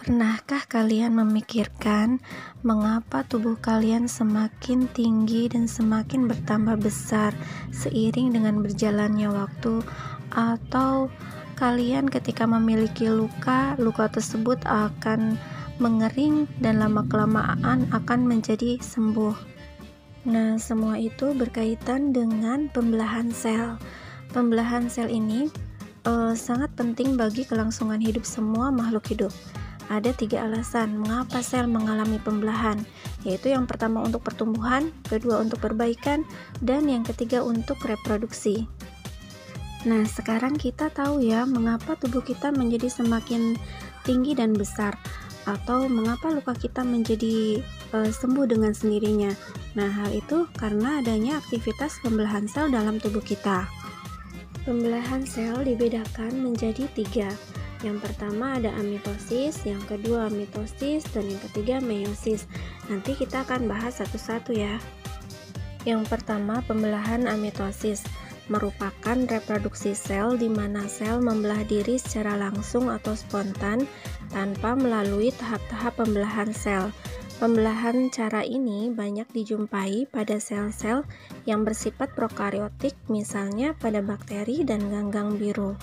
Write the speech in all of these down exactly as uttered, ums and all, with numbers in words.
Pernahkah kalian memikirkan mengapa tubuh kalian semakin tinggi dan semakin bertambah besar seiring dengan berjalannya waktu? Atau kalian ketika memiliki luka, luka tersebut akan mengering dan lama-kelamaan akan menjadi sembuh? Nah, semua itu berkaitan dengan pembelahan sel. Pembelahan sel ini eh, sangat penting bagi kelangsungan hidup semua makhluk hidup. Ada tiga alasan mengapa sel mengalami pembelahan, yaitu yang pertama untuk pertumbuhan, kedua untuk perbaikan, dan yang ketiga untuk reproduksi. Nah, sekarang kita tahu ya mengapa tubuh kita menjadi semakin tinggi dan besar, atau mengapa luka kita menjadi e, sembuh dengan sendirinya. Nah, hal itu karena adanya aktivitas pembelahan sel dalam tubuh kita. Pembelahan sel dibedakan menjadi tiga. Yang pertama ada amitosis, yang kedua mitosis, dan yang ketiga meiosis. Nanti kita akan bahas satu-satu ya. Yang pertama, pembelahan amitosis merupakan reproduksi sel di mana sel membelah diri secara langsung atau spontan tanpa melalui tahap-tahap pembelahan sel. Pembelahan cara ini banyak dijumpai pada sel-sel yang bersifat prokariotik, misalnya pada bakteri dan ganggang biru.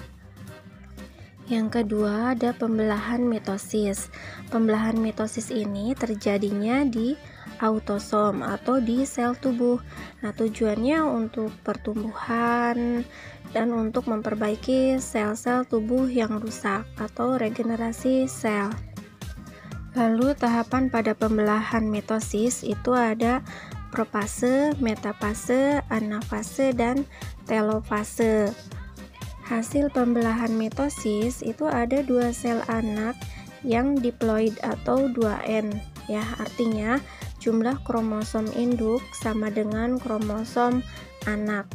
Yang kedua ada pembelahan mitosis. Pembelahan mitosis ini terjadinya di autosom atau di sel tubuh. Nah, tujuannya untuk pertumbuhan dan untuk memperbaiki sel-sel tubuh yang rusak atau regenerasi sel. Lalu tahapan pada pembelahan mitosis itu ada profase, metafase, anafase, dan telofase. Hasil pembelahan mitosis itu ada dua sel anak yang diploid atau dua N ya, artinya jumlah kromosom induk sama dengan kromosom anak.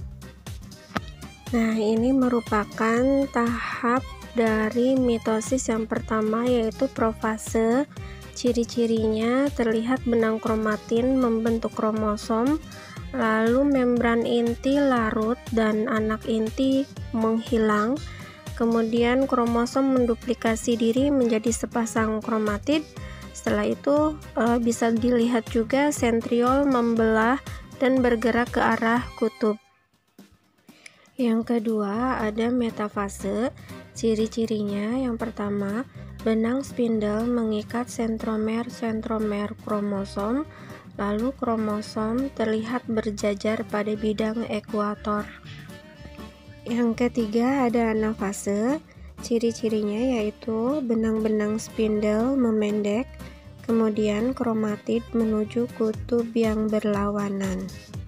Nah, ini merupakan tahap dari mitosis yang pertama, yaitu profase. Ciri-cirinya terlihat benang kromatin membentuk kromosom, lalu membran inti larut dan anak inti menghilang. Kemudian kromosom menduplikasi diri menjadi sepasang kromatid. Setelah itu e, bisa dilihat juga sentriol membelah dan bergerak ke arah kutub. Yang kedua ada metafase. Ciri-cirinya yang pertama, benang spindle mengikat sentromer-sentromer kromosom. Lalu kromosom terlihat berjajar pada bidang ekuator. Yang ketiga ada anafase. Ciri-cirinya yaitu benang-benang spindle memendek, kemudian kromatid menuju kutub yang berlawanan.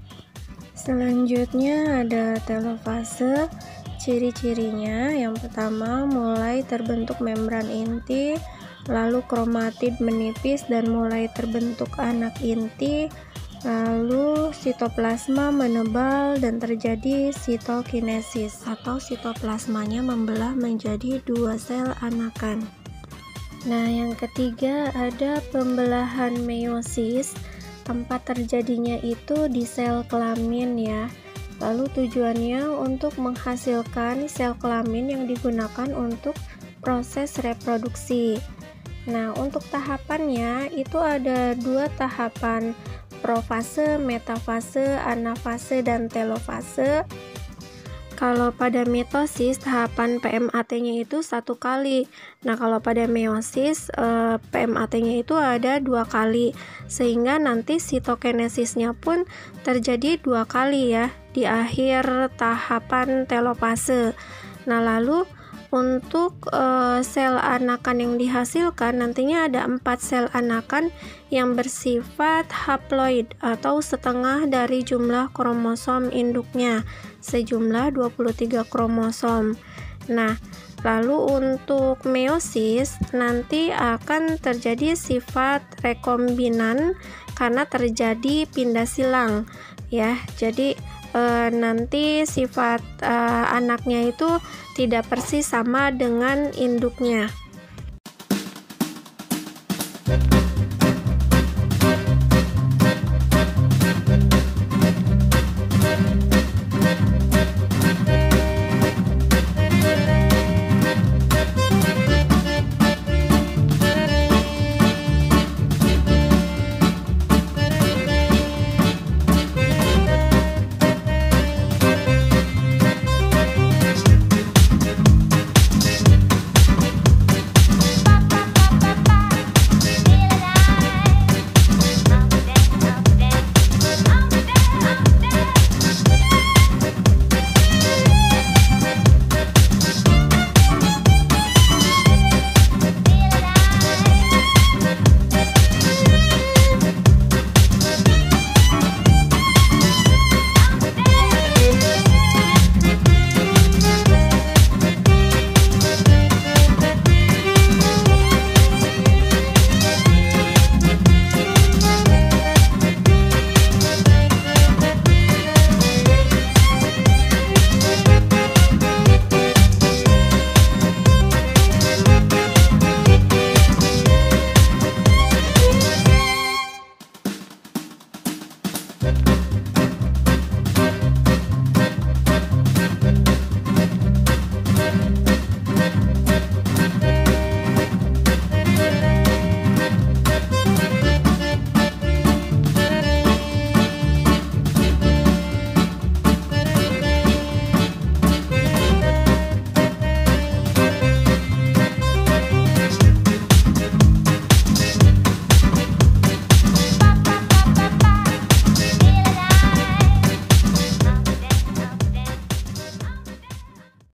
Selanjutnya ada telofase. Ciri-cirinya yang pertama mulai terbentuk membran inti, lalu kromatid menipis dan mulai terbentuk anak inti, lalu sitoplasma menebal dan terjadi sitokinesis atau sitoplasmanya membelah menjadi dua sel anakan. Nah, yang ketiga ada pembelahan meiosis. Tempat terjadinya itu di sel kelamin ya. Lalu tujuannya untuk menghasilkan sel kelamin yang digunakan untuk proses reproduksi. Nah, untuk tahapannya itu ada dua tahapan, profase, metafase, anafase, dan telofase. Kalau pada mitosis tahapan P M A T-nya itu satu kali. Nah, kalau pada meiosis eh, P M A T-nya itu ada dua kali, sehingga nanti sitokinesisnya pun terjadi dua kali ya di akhir tahapan telofase. Nah, lalu untuk e, sel anakan yang dihasilkan nantinya ada empat sel anakan yang bersifat haploid atau setengah dari jumlah kromosom induknya, sejumlah dua puluh tiga kromosom. Nah, lalu untuk meiosis nanti akan terjadi sifat rekombinan karena terjadi pindah silang ya. Jadi e, nanti sifat e, anaknya itu tidak persis sama dengan induknya.